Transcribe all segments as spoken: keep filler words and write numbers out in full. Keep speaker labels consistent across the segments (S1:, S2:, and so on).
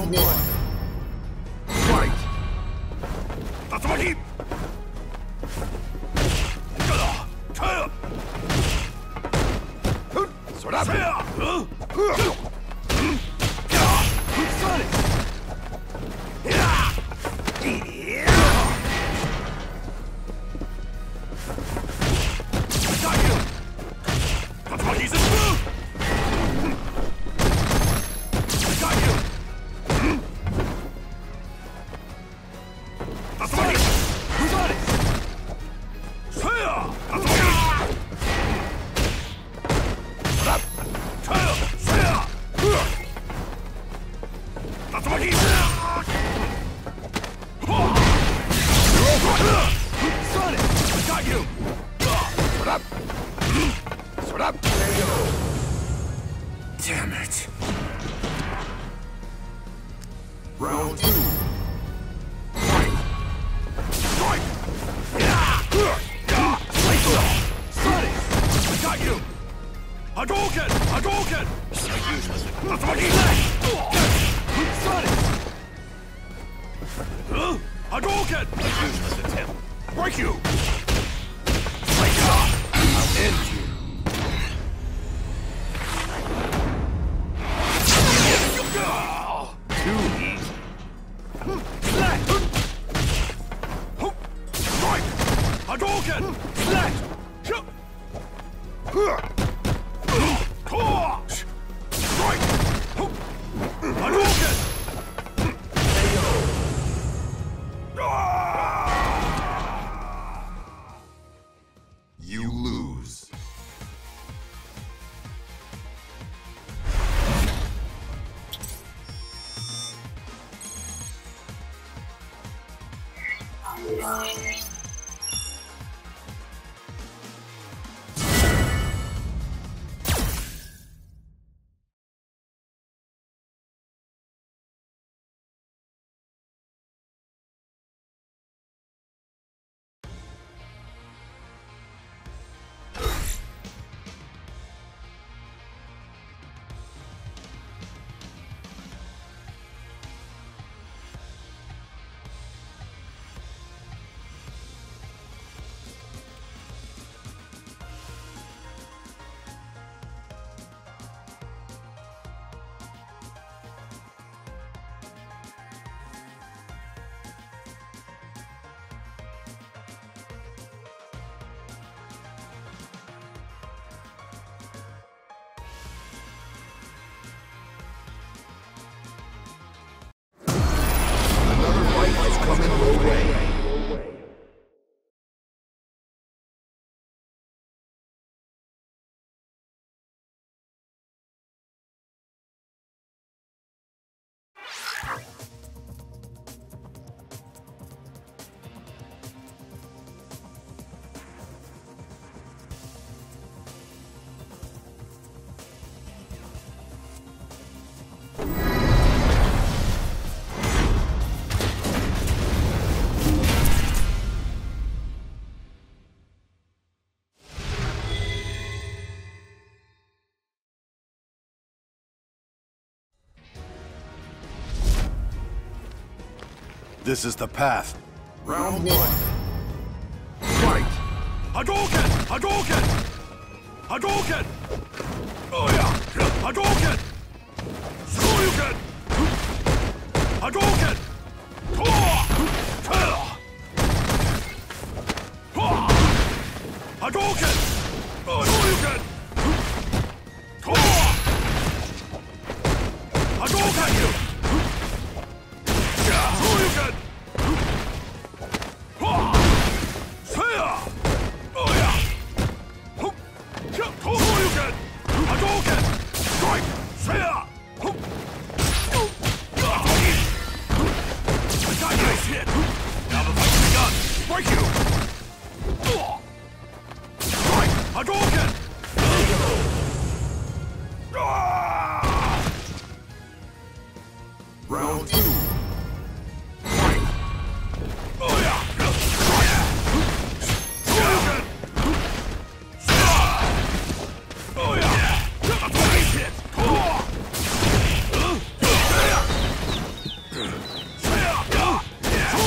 S1: Round one. Fight! Tatsumaki! Sort up! Sonic! Got you! Tatsumaki's in blue! Got you! Tatsumaki! Sonic! Tatsumaki! Sort up! Tatsumaki! Sonic! Got you! Sort up! Sort up! Damn it! Round two. Fight! Strike! Sonic! Got you! Hadouken! Hadouken! Tatsumaki! Sonic! Hadouken! A useless attempt. Break you! I'll end you. Too easy. Slash! Strike! Hadouken! Slash! Strike! Hadouken! You lose. This is the path. Round one. Fight! Hadouken! Hadouken! Hadouken! Oh yeah! Hadouken! Shoryuken! Hadouken! Hadouken! Shoryuken! Hadouken! You! Shoryuken! Oh yeah! Shoryuken! Hadouken! Strike! Nice hit! Now the fight's begun! Break you!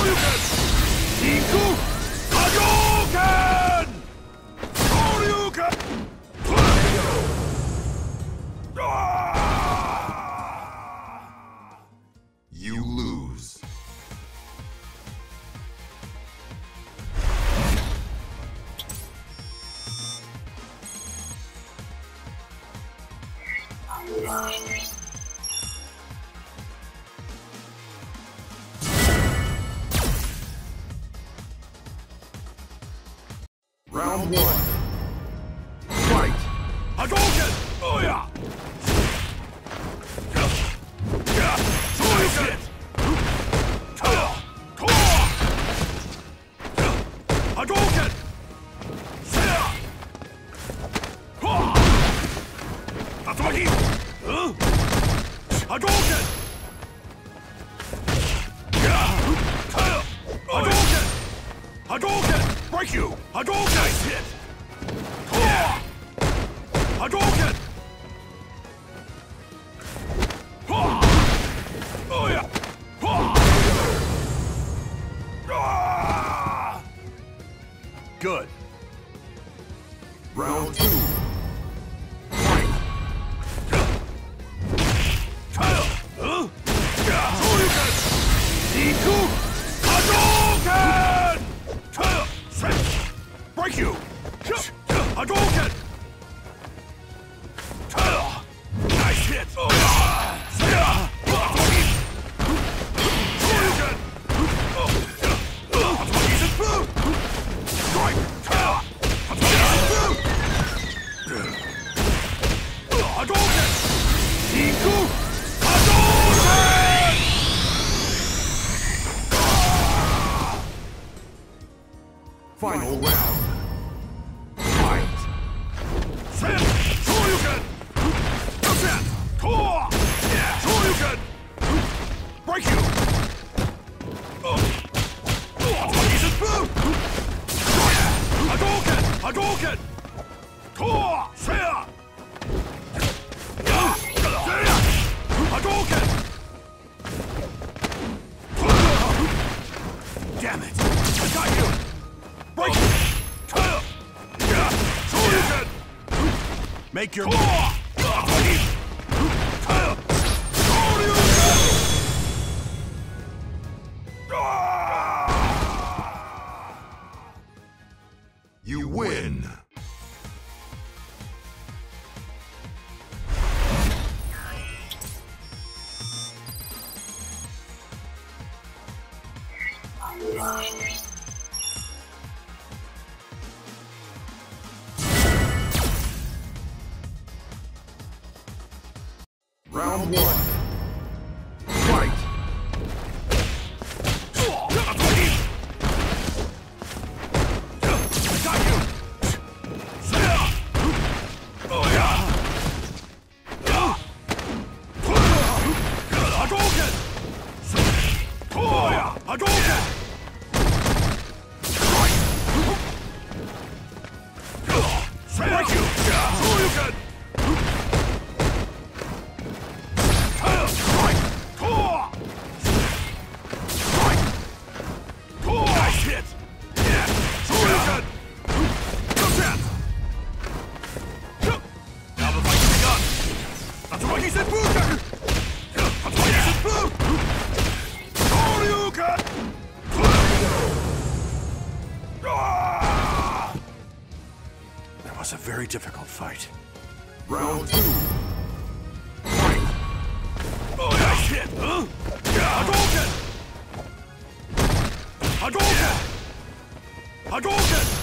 S1: Shoryuken! Iku! Hadouken! Shoryuken!
S2: You lose. Round one. Fight!
S1: Hadouken! Oh yeah! Shoryuken! Hadouken! Tatsumaki! Hadouken! Hadouken! Hadouken! Break you! Hadouken! Nice hit! Hadouken! Oh yeah! Good.
S2: Round two. Fight!
S1: Shoryuken! Iku! Hadouken! Break you! Hadouken! Nice hit! Shoryuken! Strike! Hadouken! Iku! Hadouken!
S2: Final round. Fight!
S1: Sen! Shoryuken! Sen! Shoryuken! Break you! Hadouken! Hadouken! Sen! Hadouken! Damn it! I got you! Break it! Shoryuken! Make your Shoryuken!
S2: You win. Round one. Fight!
S1: Got you! Oh yeah! Hadouken! Oh yeah! Hadouken! Break you! Shoryuken! Nice hit! Shoryuken! Now the fight's begun! Tatsumaki Senpu! Tatsumaki Senpu! Shoryuken! That was a very difficult fight.
S2: Round two. Fight!
S1: Oh, nice hit! Huh? Hadouken! Hadouken! Hadouken!